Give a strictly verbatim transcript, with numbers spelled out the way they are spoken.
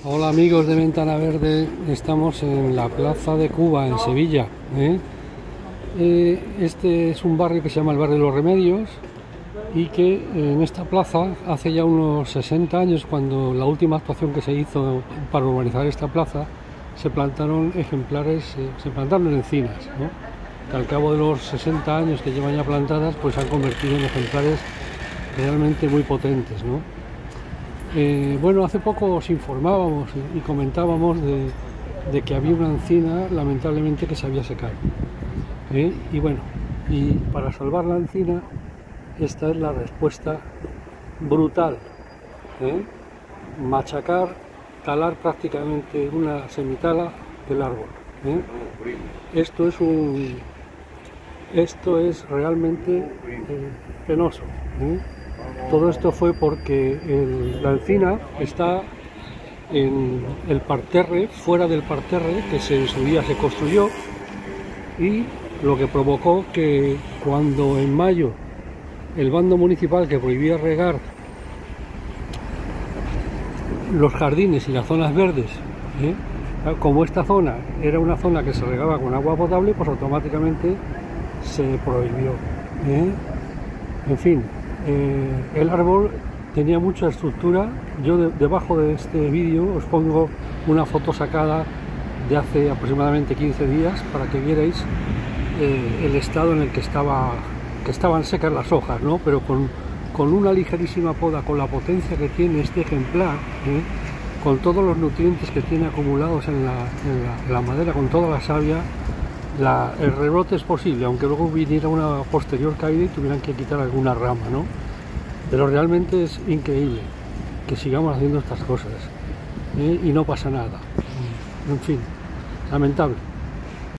Hola amigos de Ventana Verde, estamos en la Plaza de Cuba, en Sevilla. ¿eh? Eh, este es un barrio que se llama el Barrio de los Remedios y que en esta plaza, hace ya unos sesenta años, cuando la última actuación que se hizo para urbanizar esta plaza, se plantaron ejemplares, eh, se plantaron encinas, ¿no? que al cabo de los sesenta años que llevan ya plantadas, pues se han convertido en ejemplares realmente muy potentes, ¿no? Eh, bueno, hace poco os informábamos y comentábamos de, de que había una encina lamentablemente que se había secado. ¿eh? Y bueno, y para salvar la encina, esta es la respuesta brutal. ¿eh? Machacar, talar prácticamente una semitala del árbol. ¿eh? Esto es un, esto es realmente eh, penoso. ¿eh? Todo esto fue porque el, la encina está en el parterre, fuera del parterre que se, en su día se construyó, y lo que provocó que cuando en mayo el bando municipal que prohibía regar los jardines y las zonas verdes, ¿eh? como esta zona era una zona que se regaba con agua potable, pues automáticamente se prohibió. ¿eh? En fin, eh, el árbol tenía mucha estructura. Yo de, debajo de este vídeo os pongo una foto sacada de hace aproximadamente quince días para que vierais eh, el estado en el que estaba, que estaban secas las hojas, ¿no? Pero con, con una ligerísima poda, con la potencia que tiene este ejemplar, ¿eh? con todos los nutrientes que tiene acumulados en la, en la, en la madera, con toda la savia, la, el rebrote es posible, aunque luego viniera una posterior caída y tuvieran que quitar alguna rama, ¿no? Pero realmente es increíble que sigamos haciendo estas cosas, ¿eh? y no pasa nada. En fin, lamentable.